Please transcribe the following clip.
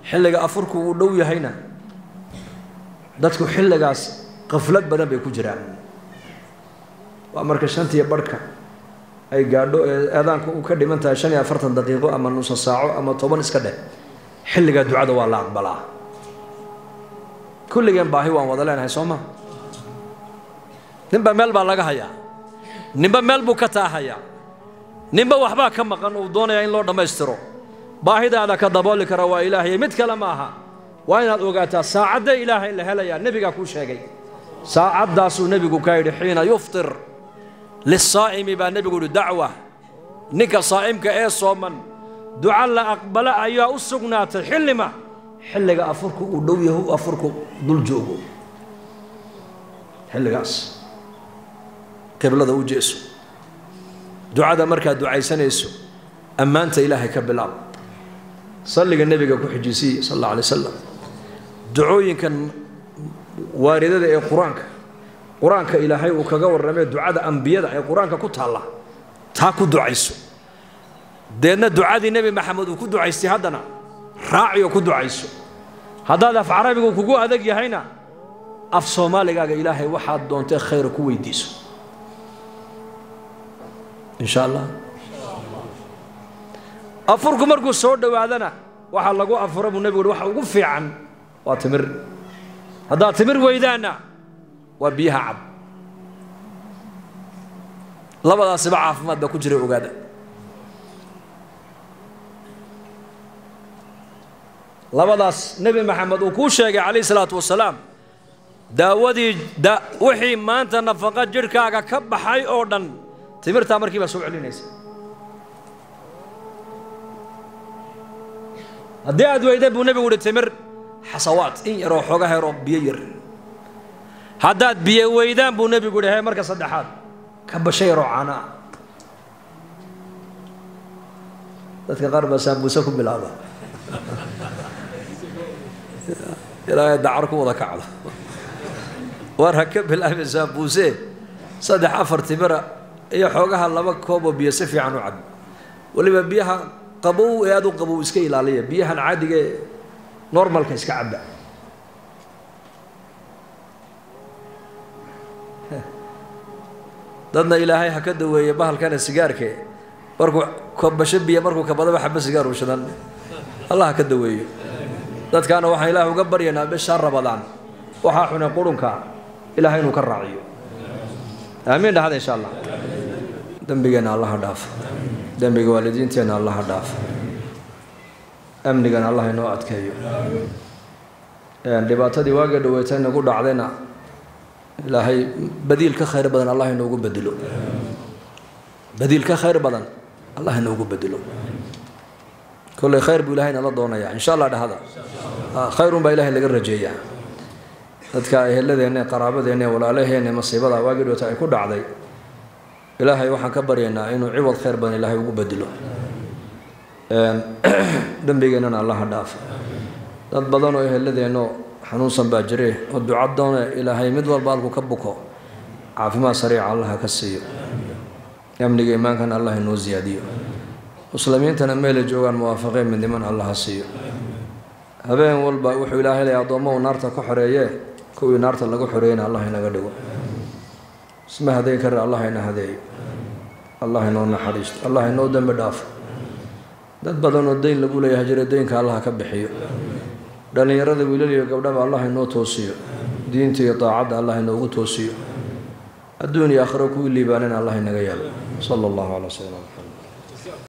xilliga afurku uu dhow yahayna dadku xilligaas qaflad badan bay ku jiraan waa marka shantiya barhka ay gaadho eedaanku uu ka dhiman tahay 45 daqiiqo ama nus saaco ama 10 iska dheh xilliga ducada waa la aqbalaa kulligeen baahi waan wada leenahay Soomaa ninba meel baa laga hayaa ninba meel buu ka taahaya ninba waxba ka maqan oo doonaya in loo dhameystiro baahidaada ka dabooli kara waa Ilaahay mid kale ma aha waa inaad ogaataa saacada Ilaahay la helaya nabiga ku sheegay saacadaas uu nabigu ka yiri xiina yuftir للصائم با نبي يقول دعوة نيكا صائمك ايه صومن دعاء لا أقبل أيها أسقنات حلما حلقا أفركو ودويه أفركو دول جوغو حلقاس قبل ذا وجيسو دعاء ذا مركا دعاء سنيسو أما أنت إلهي كبلاب صلي النبي كو حجيسي صلى الله عليه وسلم دعوين كان واردة إيه قرآنك إلهي وكجور رمي دعاء أنبياء قرآنك كتها الله تاكو دعيسو دينا دعاء النبي محمد وكو دعيسي هذانا راعي وكو دعيسو هذا في عربي وكو هذا جهينا أف صومالي قال إلهي واحد دونته خير كوي ديسو إن شاء الله أفرق مرقو سود وعدنا واحد لقوا أفرق النبي واحد وقفي عن واتمر هذا تمر ويدانا وبيها عب لبدا سبعة في مادة كجري وقادة لبدا نبي محمد وكوشة عليه الصلاة والسلام داودي دا وحي ما أنت نفقات جركاك كب حي أوردن تمر تامر كيف سوء علي نيس هدي أدوى إذا بو نبي ولد تمر حصوات إن يروح وقاه يروح بيير هداد بيه ويدان بو نبي يقول هاي مركز صدحات كبشي روعانا dadka qaar ba sambuusa ku bilaaba ilaa dacar ku wada kacdo war hakab bilaaba sambuuse saddex afar timira iyo xoogaha laba koob oo biyo si fiican u cad waliba biyaha qabow ee aad u qabow iska ilaaliya biyahan caadiga normalka iska cabba dadna ilaahay ha ka daweeyo bahalkan sigaarka markuu kobasho biyo markuu ka badaba xabba sigaar u shidan Allah ha ka daweeyo dadkaana waxa ilaahay uga baryanaa bisha Ramadaan waxa xuna qurunka ilaahay inuu ka raaciyo aamin dhahada insha Allah dambigeena Allah dhaaf dambiga waalidiinteena Allah dhaaf amnigan Allah inoo adkeeyo dhibaatadii waaga dhaweetay nagu dhacdayna ilaahay بديل كخير بدن الله إنه بدله بديل كخير بدن الله إنه بدله كل خير بإلهنا الله دونا يعني إن شاء الله هذا خير بإله اللي قرر جيا تذكر الذي هنا قرابة هنا ولا عليه هنا مصيبة واجد وتأكل عليه إلهي وحن كبر هنا إنه عوض خير بدن الله إنه بدله دم بيجنا الله دافع بدنه الذي إنه حنوصا باجريه والدعاء دونا إلهي مدور بالكو كبكو عافما سريع الله كسيو يمني إيمان كان الله إنه زياديو مسلمين تنميل جوان موافقين من دمان الله سيو هبين والبا وحو إلهي لي أضومه نارتا كحرية كوي نارتا لغو حريين الله ينقدقو اسمه هذي كر الله ينهدي الله ينو نحريست الله ينو دم داف dad badan oo deyn lagu leeyahay jira deynka Allah ka bixiyo dhalinyarada wiilal iyo gabdhaha Allah inoo toosiyo diinta iyo taacada Allah inoogu toosiyo adduun iyo aakhiro ku liibaanana Allah inaga yaalo sallallahu alayhi wa sallam